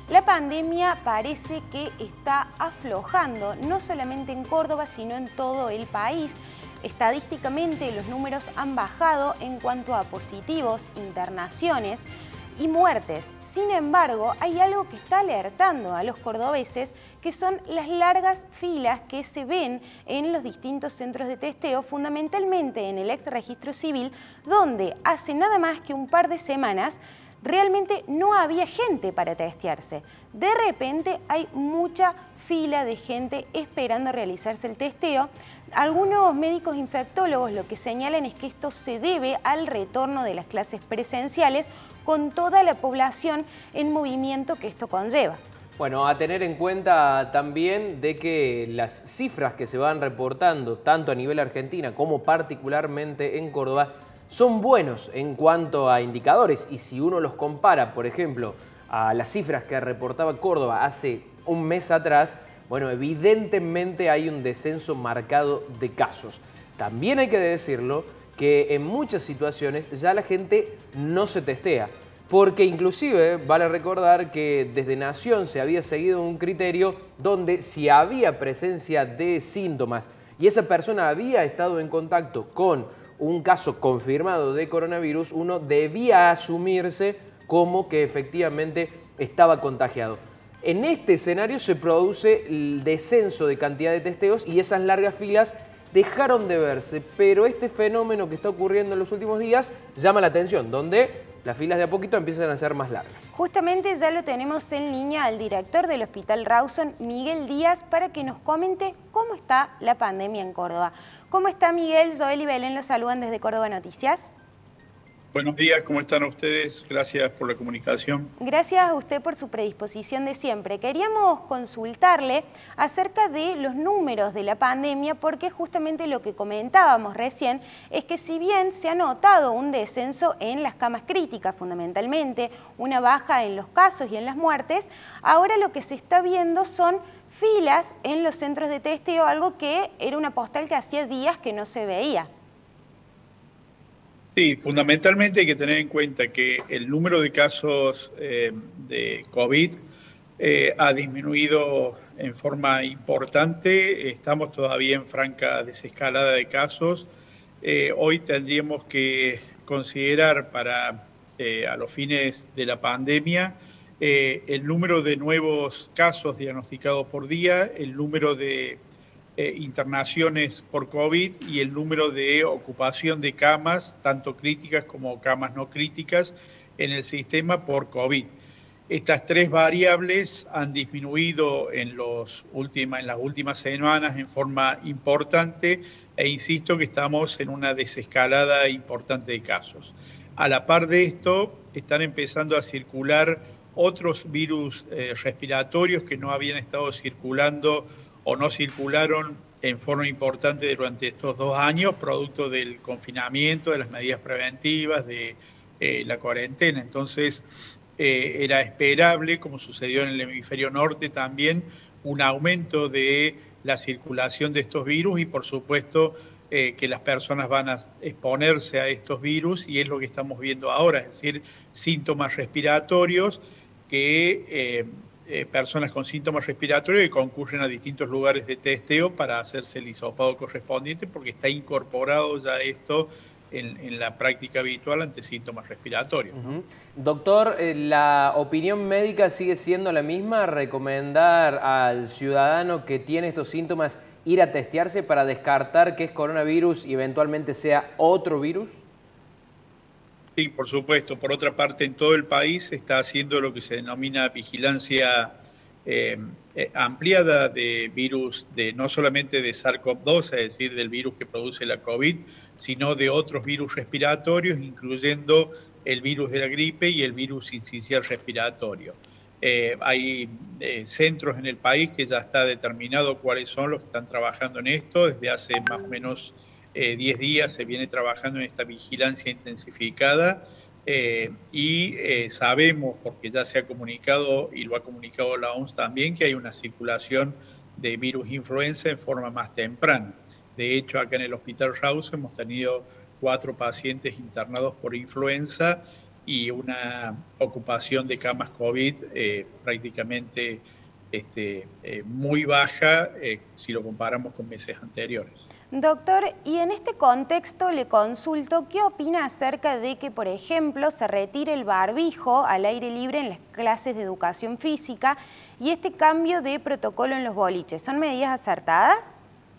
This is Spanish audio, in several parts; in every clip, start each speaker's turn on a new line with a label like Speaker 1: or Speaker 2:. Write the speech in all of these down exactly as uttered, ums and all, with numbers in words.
Speaker 1: La pandemia parece que está aflojando, no solamente en Córdoba, sino en todo el país. Estadísticamente, los números han bajado en cuanto a positivos, internaciones y muertes. Sin embargo, hay algo que está alertando a los cordobeses, que son las largas filas que se ven en los distintos centros de testeo, fundamentalmente en el ex registro civil, donde hace nada más que un par de semanas realmente no había gente para testearse. De repente hay mucha fila de gente esperando realizarse el testeo. Algunos médicos infectólogos lo que señalan es que esto se debe al retorno de las clases presenciales con toda la población en movimiento que esto conlleva.
Speaker 2: Bueno, a tener en cuenta también de que las cifras que se van reportando, tanto a nivel Argentina como particularmente en Córdoba, son buenos en cuanto a indicadores. Y si uno los compara, por ejemplo, a las cifras que reportaba Córdoba hace un mes atrás, bueno, evidentemente hay un descenso marcado de casos. También hay que decirlo que en muchas situaciones ya la gente no se testea, porque inclusive vale recordar que desde Nación se había seguido un criterio donde si había presencia de síntomas y esa persona había estado en contacto con un caso confirmado de coronavirus, uno debía asumirse como que efectivamente estaba contagiado. En este escenario se produce el descenso de cantidad de testeos y esas largas filas dejaron de verse, pero este fenómeno que está ocurriendo en los últimos días llama la atención, donde las filas de a poquito empiezan a ser más largas.
Speaker 1: Justamente ya lo tenemos en línea al director del Hospital Rawson, Miguel Díaz, para que nos comente cómo está la pandemia en Córdoba. ¿Cómo está Miguel? Joel y Belén los saludan desde Córdoba Noticias.
Speaker 3: Buenos días, ¿cómo están ustedes? Gracias por la comunicación.
Speaker 1: Gracias a usted por su predisposición de siempre. Queríamos consultarle acerca de los números de la pandemia, porque justamente lo que comentábamos recién es que si bien se ha notado un descenso en las camas críticas, fundamentalmente, una baja en los casos y en las muertes, ahora lo que se está viendo son filas en los centros de testeo, algo que era una postal que hacía días que no se veía.
Speaker 3: Sí, fundamentalmente hay que tener en cuenta que el número de casos eh, de COVID eh, ha disminuido en forma importante. Estamos todavía en franca desescalada de casos. Eh, hoy tendríamos que considerar para eh, a los fines de la pandemia eh, el número de nuevos casos diagnosticados por día, el número de Eh, internaciones por COVID y el número de ocupación de camas, tanto críticas como camas no críticas, en el sistema por COVID. Estas tres variables han disminuido en, los última, en las últimas semanas en forma importante e insisto que estamos en una desescalada importante de casos. A la par de esto, están empezando a circular otros virus eh, respiratorios que no habían estado circulando o no circularon en forma importante durante estos dos años, producto del confinamiento, de las medidas preventivas, de eh, la cuarentena. Entonces, eh, era esperable, como sucedió en el hemisferio norte también, un aumento de la circulación de estos virus y, por supuesto, eh, que las personas van a exponerse a estos virus y es lo que estamos viendo ahora, es decir, síntomas respiratorios que... Eh, Eh, personas con síntomas respiratorios que concurren a distintos lugares de testeo para hacerse el hisopado correspondiente porque está incorporado ya esto en, en la práctica habitual ante síntomas respiratorios, ¿no?
Speaker 2: Uh-huh. Doctor, eh, ¿la opinión médica sigue siendo la misma? ¿Recomendar al ciudadano que tiene estos síntomas ir a testearse para descartar que es coronavirus y eventualmente sea otro virus?
Speaker 3: Sí, por supuesto. Por otra parte, en todo el país se está haciendo lo que se denomina vigilancia eh, ampliada de virus, de no solamente de SARS-CoV dos, es decir, del virus que produce la COVID, sino de otros virus respiratorios, incluyendo el virus de la gripe y el virus sincicial respiratorio. Eh, hay eh, centros en el país que ya está determinado cuáles son los que están trabajando en esto. Desde hace más o menos Eh, diez días se viene trabajando en esta vigilancia intensificada eh, y eh, sabemos, porque ya se ha comunicado y lo ha comunicado la O M S también, que hay una circulación de virus influenza en forma más temprana. De hecho, acá en el Hospital Rawson hemos tenido cuatro pacientes internados por influenza y una ocupación de camas COVID eh, prácticamente este, eh, muy baja eh, si lo comparamos con meses anteriores.
Speaker 1: Doctor, y en este contexto le consulto, ¿qué opina acerca de que, por ejemplo, se retire el barbijo al aire libre en las clases de educación física y este cambio de protocolo en los boliches? ¿Son medidas acertadas?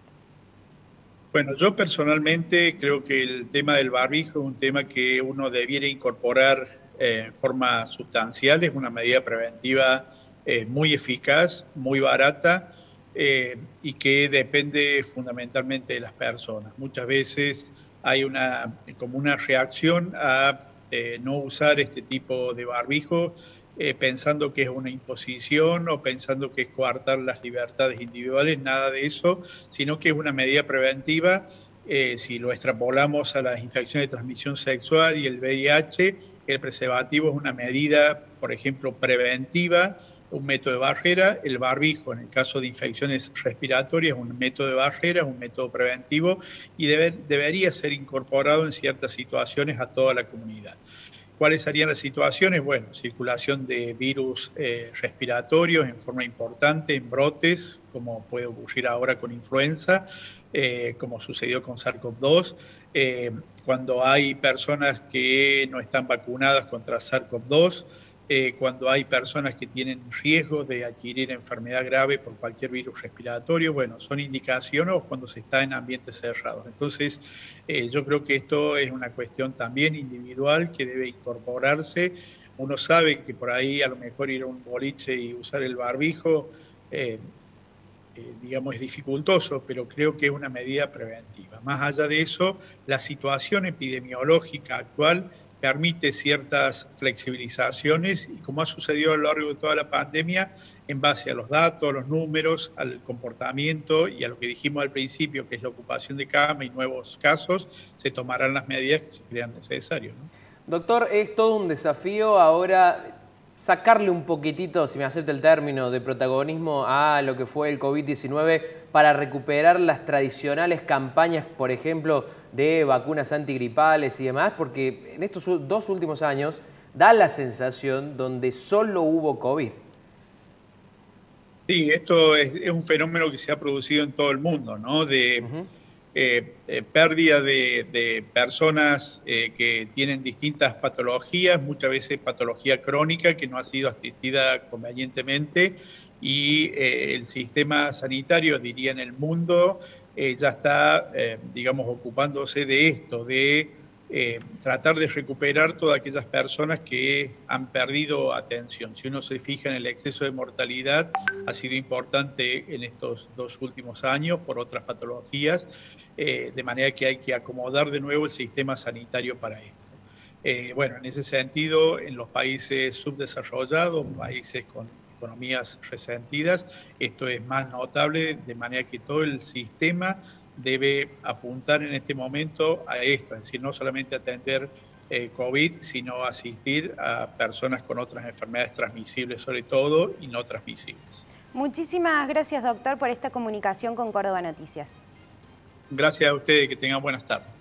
Speaker 3: Bueno, yo personalmente creo que el tema del barbijo es un tema que uno debiera incorporar eh, en forma sustancial, es una medida preventiva eh, muy eficaz, muy barata, Eh, y que depende fundamentalmente de las personas. Muchas veces hay una, como una reacción a eh, no usar este tipo de barbijo, eh, pensando que es una imposición o pensando que es coartar las libertades individuales, nada de eso, sino que es una medida preventiva. Eh, si lo extrapolamos a las infecciones de transmisión sexual y el V I H, el preservativo es una medida, por ejemplo, preventiva, un método de barrera. El barbijo, en el caso de infecciones respiratorias, es un método de barrera, un método preventivo y debe, debería ser incorporado en ciertas situaciones a toda la comunidad. ¿Cuáles serían las situaciones? Bueno, circulación de virus eh, respiratorios en forma importante, en brotes, como puede ocurrir ahora con influenza, eh, como sucedió con SARS-CoV dos, eh, cuando hay personas que no están vacunadas contra SARS-CoV dos, Eh, cuando hay personas que tienen riesgo de adquirir enfermedad grave por cualquier virus respiratorio, bueno, son indicaciones o cuando se está en ambientes cerrados. Entonces, eh, yo creo que esto es una cuestión también individual que debe incorporarse. Uno sabe que por ahí a lo mejor ir a un boliche y usar el barbijo, eh, eh, digamos, es dificultoso, pero creo que es una medida preventiva. Más allá de eso, la situación epidemiológica actual permite ciertas flexibilizaciones y como ha sucedido a lo largo de toda la pandemia, en base a los datos, a los números, al comportamiento y a lo que dijimos al principio, que es la ocupación de cama y nuevos casos, se tomarán las medidas que se crean necesarias, ¿no?
Speaker 2: Doctor, es todo un desafío ahora sacarle un poquitito, si me acepta el término, de protagonismo a lo que fue el COVID diecinueve para recuperar las tradicionales campañas, por ejemplo, de vacunas antigripales y demás, porque en estos dos últimos años da la sensación donde solo hubo COVID.
Speaker 3: Sí, esto es, es un fenómeno que se ha producido en todo el mundo, ¿no? De
Speaker 2: Uh-huh.
Speaker 3: eh, eh, pérdida de, de personas eh, que tienen distintas patologías, muchas veces patología crónica que no ha sido asistida convenientemente y eh, el sistema sanitario, diría en el mundo, eh, ya está, eh, digamos, ocupándose de esto, de Eh, tratar de recuperar todas aquellas personas que han perdido atención. Si uno se fija en el exceso de mortalidad, ha sido importante en estos dos últimos años por otras patologías, eh, de manera que hay que acomodar de nuevo el sistema sanitario para esto. Eh, bueno, en ese sentido, en los países subdesarrollados, países con economías resentidas, esto es más notable, de manera que todo el sistema debe apuntar en este momento a esto, es decir, no solamente atender eh, COVID, sino asistir a personas con otras enfermedades transmisibles sobre todo y no transmisibles.
Speaker 1: Muchísimas gracias, doctor, por esta comunicación con Córdoba Noticias.
Speaker 3: Gracias a ustedes, que tengan buenas tardes.